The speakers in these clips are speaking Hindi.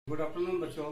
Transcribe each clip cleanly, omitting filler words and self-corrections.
गुड आफ्टरनून बच्चों।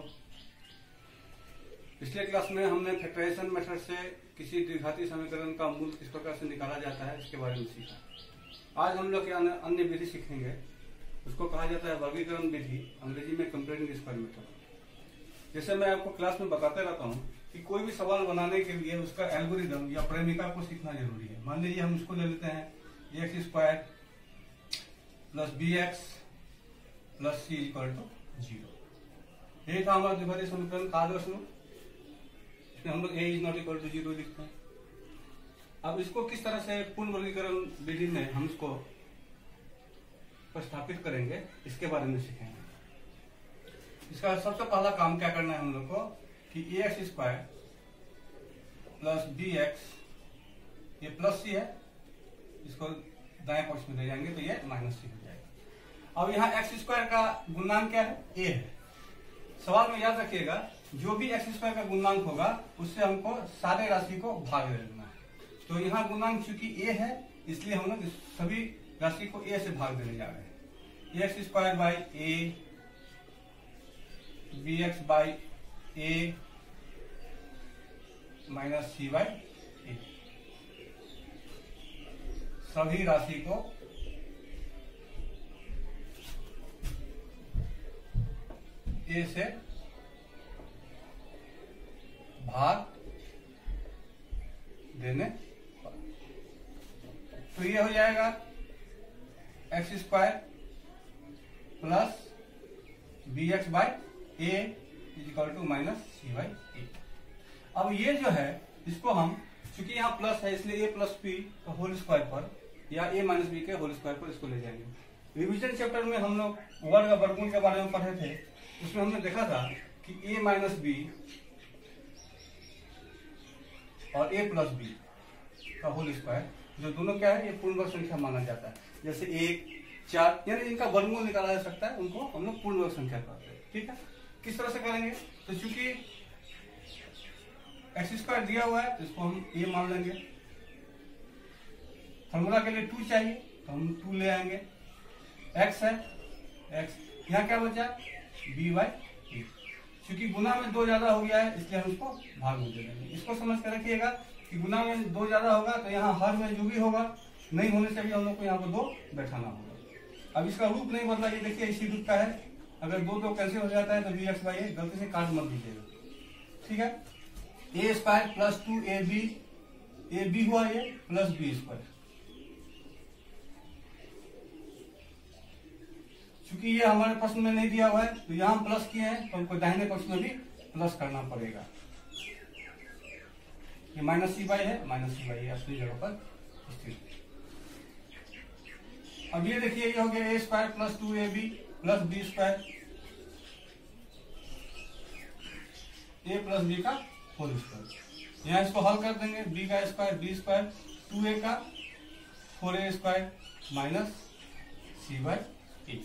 पिछले क्लास में हमने फैक्टराइजेशन मेथड से किसी द्विघाती समीकरण का मूल किस प्रकार से निकाला जाता है इसके बारे में सीखा। आज हम लोग अन्य विधि सीखेंगे, उसको कहा जाता है वर्गीकरण विधि, अंग्रेजी में कंपेयरिंग स्क्वायर मेथड। जैसे मैं आपको क्लास में बताते रहता हूँ कि कोई भी सवाल बनाने के लिए उसका एल्गोरिदम या प्रेमिका को सीखना जरूरी है। मान लीजिए हम इसको ले लेते हैं x square plus b x plus c equal to 0। यही था हमारा द्विघाती समीकरण का आदर्श रूप। इसमें हम लोग a is not equal to 0 लिखते हैं। अब इसको किस तरह से पूर्ण वर्गीकरण विधि में हम इसको प्रस्थापित करेंगे इसके बारे में सीखेंगे। इसका सबसे पहला काम क्या करना है हम लोग को कि a x square plus b x, ये प्लस सी है, इसको दाएं पक्ष में ले जाएंगे तो ये माइनस सी हो जाएगा। अब यहाँ एक्स स्क्वायर का गुणनांक क्या है? ए है। सवाल में याद रखिएगा, जो भी एक्स स्क्वायर का गुणनांक होगा उससे हमको सारे राशि को भाग देना है। तो यहाँ गुणनांक चूंकि ए है इसलिए हम लोग सभी राशि को ए से भाग देने जा रहे हैं। X square by a, b x by a minus c by a, सभी राशि को ए से भाग देने पर तो ये हो जाएगा x square plus b x by a equal to minus c by a. अब ये जो है इसको हम, चूंकि यहाँ प्लस है इसलिए ए प्लस बी का होल स्क्वायर पर या ए माइनस बी के होल स्क्वायर पर इसको ले जाएंगे। रिवीजन चैप्टर में हम लोग वर्ग वर्गमूल के बारे में पढ़े थे। उसमें हमने देखा था कि a माइनस बी और a प्लस बी का होल स्क्वायर, जो दोनों क्या है, ये पूर्ण वर्ग संख्या माना जाता है। जैसे 1, 4 यानी इनका वर्गमूल निकाला जा सकता है, उनको हम लोग पूर्ण वर्ग संख्या कहते हैं। ठीक है, किस तरह से करेंगे? तो चूंकि एक्स स्क्वायर दिया हुआ है तो इसको हम a मान लेंगे। फॉर्मूला के लिए 2 चाहिए तो हम 2 ले आएंगे। x है, x यहाँ क्या बचा? B by a. चूंकि गुना में 2 ज्यादा हो गया है इसलिए हम इसको भाग में दे देंगे। इसको समझ कर रखिएगा कि गुना में 2 ज्यादा होगा तो यहाँ हर में जो भी होगा नहीं होने से भी हम लोग को यहाँ पर 2 बैठाना होगा। अब इसका रूप नहीं बदला, ये देखिए इसी रूप का है। अगर 2 कैंसिल हो जाता है तो बी एक्स बाई ए, गलती से काट मत दीजिएगा। ठीक है, a square plus 2 a b हुआ ये प्लस बी स्क्वायर। क्योंकि ये हमारे प्रश्न में नहीं दिया हुआ है तो यहाँ हम प्लस किए हैं तो हमको दाहिने पक्ष में भी प्लस करना पड़ेगा। ये माइनस सी बाई है, माइनस सी बाई अपनी जगह पर स्थित। अब ये देखिए ये हो गया a square plus 2 a b plus b square, a plus b का होल स्क्वायर। यहाँ इसको हल कर देंगे, बी का स्क्वायर बी स्क्वायर 2a का 4a square minus c by a.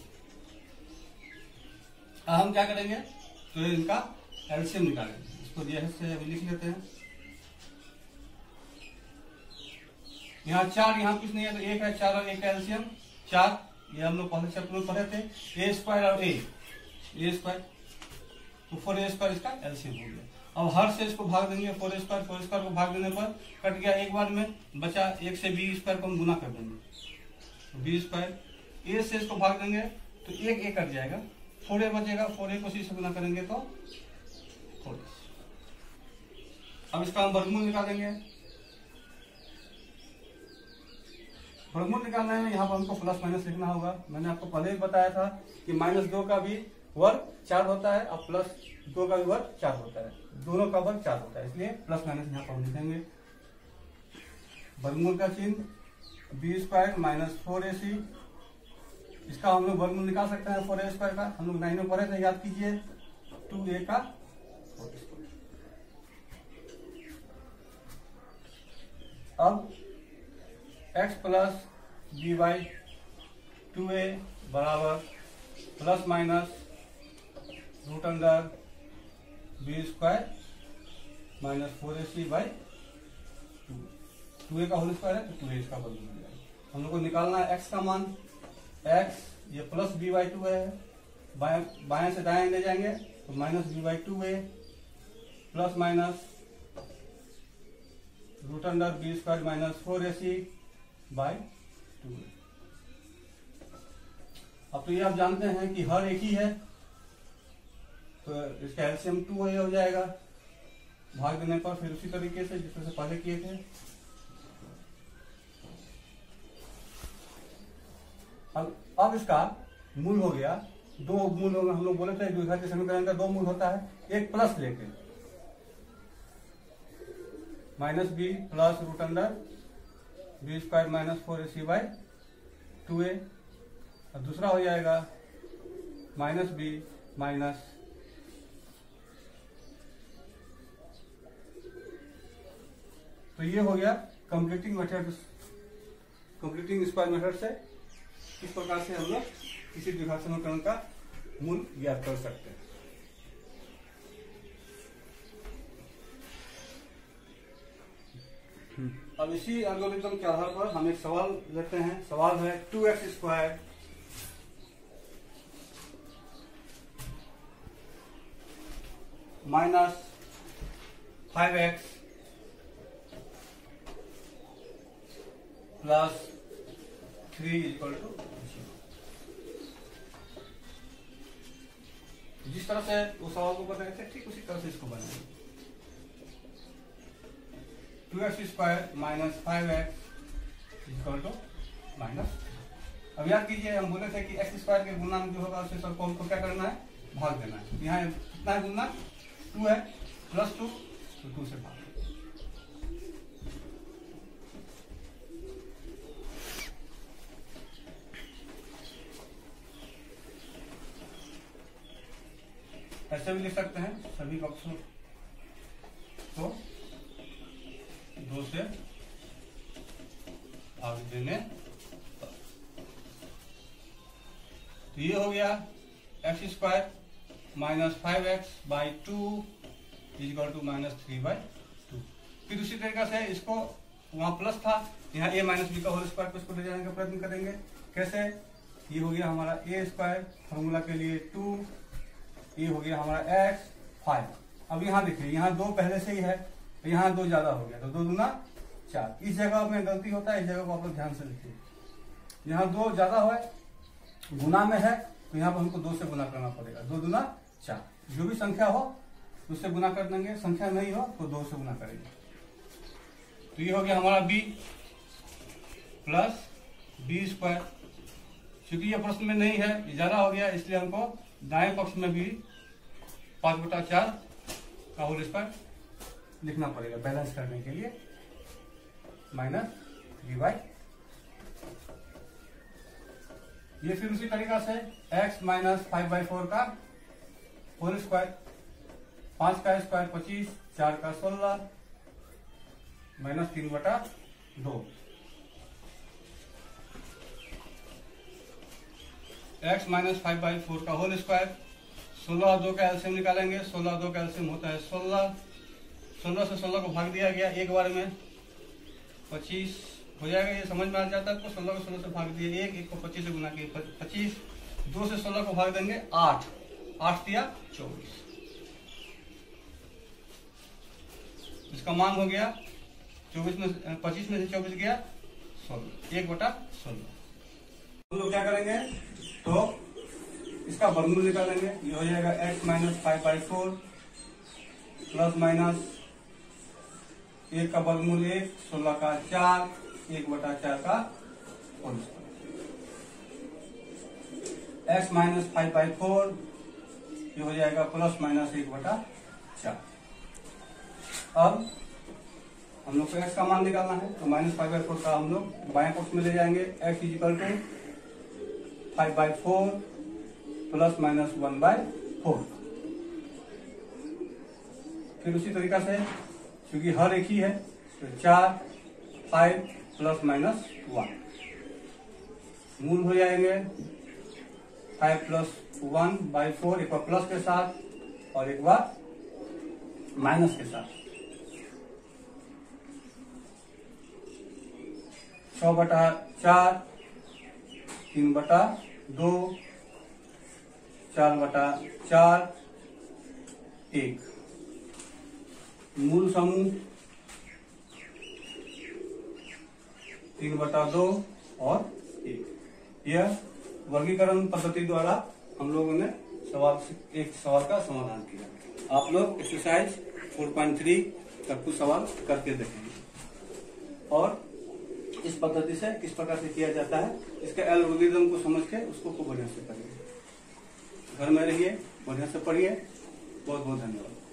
अब हम क्या करेंगे तो इनका एलसीएम निकालेंगे। इसको जैसे से अभी लिख लेते हैं। यहाँ 4, यहाँ कुछ नहीं है तो 1 है, 4 और 1 का एलसीएम 4। ये हम लोग पहले चैप्टर में पढ़े थे, ए स्क्वायर और ए स्क्वायर तो 4a स्क्वायर इसका एलसीएम हो गया। अब हर से इसको भाग देंगे, 4 स्क्वायर को भाग देने पर कट गया, एक बार में बचा 1 से बी स्क्वायर को हम गुना कर देंगे। बी स्क्वायर ए से इसको भाग देंगे तो 1 a कट जाएगा, 4a बचेगा, 4a को सी से गुना करेंगे तो 4। अब इसका हम वर्गमूल निकालेंगे। वर्गमूल निकालने में यहाँ पर हमको प्लस माइनस लिखना होगा। मैंने आपको पहले ही बताया था कि -2 का भी वर्ग 4 होता है और प्लस 2 का भी वर्ग 4 होता है, दोनों का वर्ग 4 होता है, इसलिए प्लस माइनस यहाँ पर हम लिखेंगे। वर्गमूल का चिन्ह बी स्क्वायर माइनस 4ac, इसका हम लोग वर्गमूल निकाल सकते हैं 4a स्क्वायर का। हम लोग 9 में पढ़े थे, याद कीजिए, 2a का होल स्क्वायर। अब x plus b by 2a बराबर plus minus root under b square minus 4ac by 2a का होल स्क्वायर है तो 2a इसका वर्गमूल मिल जाएगा। हम लोग को निकालना है x का मान, x ये प्लस b बाई 2 है, बाएं से दाएं ले जाएंगे तो minus b by 2a plus minus root under b square minus 4ac by 2a। अब तो ये आप जानते हैं कि हर एक ही है, तो इसका एलसीएम 2a हो जाएगा भाग देने पर। फिर उसी तरीके से जिस तरह से पहले किए थे, अब इसका मूल हो गया, दो मूल होगा। हम लोग बोले थे द्विघाती समीकरण का दो मूल होता है, एक प्लस लेके minus b plus root under b square minus 4ac by 2a, और दूसरा हो जाएगा माइनस बी माइनस तो ये हो गया completing method, completing square method से इस प्रकार से हम लोग किसी द्विघात समीकरण का मूल ज्ञात कर सकते हैं। अब इसी एल्गोरिथम के आधार पर हम एक सवाल लेते हैं। सवाल है 2x square minus 5x plus 3 equal to 0। जिस तरह से उस सवाल को बनाए थे ठीक उसी तरह से इसको बनाएंगे। 2x square minus 5x equal to minus. अब याद कीजिए हम बोले थे कि x स्क्वायर के गुना में जो होगा उससे सबको हमको क्या करना है, भाग देना है। यहाँ कितना है गुना, 2 है प्लस 2 तो 2 से भाग। ऐसे भी लिख सकते हैं सभी पक्षों को 2 से भाग देने पर। तो ये हो गया x square minus 5x by 2 equal to minus 3 by 2। फिर उसी तरीके से इसको वहां प्लस था, यहाँ a माइनस बी का होल स्क्वायर को इसको ले जाने का प्रयत्न करेंगे। कैसे, ये हो गया हमारा a स्क्वायर फॉर्मूला के लिए 2, ये हो गया हमारा x 5। अब यहाँ देखिए यहाँ 2 पहले से ही है, तो यहाँ 2 ज्यादा हो गया तो 2 दूना 4। इस जगह में गलती होता है, इस जगह को आप लोग ध्यान से लिखिए। यहाँ 2 ज्यादा हो गुना में है तो यहाँ पर हमको 2 से गुना करना पड़ेगा। 2 दूना 4, जो भी संख्या हो उससे गुना कर देंगे, संख्या नहीं हो तो 2 से गुना करेंगे। तो ये हो गया हमारा b प्लस बी स्क्वायर। क्योंकि ये प्रश्न में नहीं है, ये ज्यादा हो गया, इसलिए हमको दाएं पक्ष में भी 5/4 का होल स्क्वायर लिखना पड़ेगा बैलेंस करने के लिए, माइनस 3 बाई। ये फिर उसी तरीका से x माइनस 5/4 का होल स्क्वायर, 5 का स्क्वायर 25, 4 का 16 माइनस 3/2। x माइनस 5/4 का होल स्क्वायर, 16 और 2 का एलसीएम निकालेंगे। 16 और 2 का एलसीएम होता है 16, 16 से 16 को भाग दिया गया एक बार में, 25 हो जाएगा। ये समझ में आ जाता है आपको, 16 को 16 से भाग दिए, एक को 25 से गुना किए 25, 2 से 16 को भाग देंगे 8, 8 दिया 24। इसका मान हो गया 24 में 25 में से 24 गया 16, 1/16। हम लोग क्या करेंगे तो इसका वर्गमूल निकालेंगे। ये हो जाएगा x माइनस 5/4 प्लस माइनस 1 का वर्गमूल 1, 16 का 4, 1/4 का होल स्क्वायर। x माइनस 5/4 ये हो जाएगा प्लस माइनस 1/4। अब हम लोग को x का मान निकालना है, तो माइनस 5/4 का हम लोग बाएं पक्ष में ले जाएंगे। x equal to 5/4 plus minus 1/4। फिर उसी तरीका से क्योंकि हर एक ही है तो 4, 5 प्लस माइनस 1 मूल हो जाएंगे 5 प्लस 1/4, एक बार प्लस के साथ और एक बार माइनस के साथ। 6/4, 3/2, 4/4 1, मूल समूह 3/2 और 1। यह वर्गीकरण पद्धति द्वारा हम लोगों ने एक सवाल का समाधान किया। आप लोग एक्सरसाइज 4.3 का कुछ सवाल करके देखेंगे और इस पद्धति से किस प्रकार से किया जाता है, इसके एल्गोरिथम को समझ के उसको खूब बढ़िया से करिए। घर में रहिए, बढ़िया से पढ़िए। बहुत बहुत धन्यवाद।